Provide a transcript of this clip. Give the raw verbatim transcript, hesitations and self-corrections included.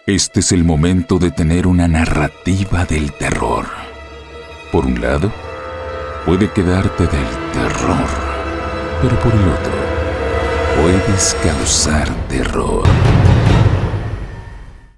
Este es el momento de tener una narrativa del terror. Por un lado, puede quedarte del terror, pero por el otro, puedes causar terror.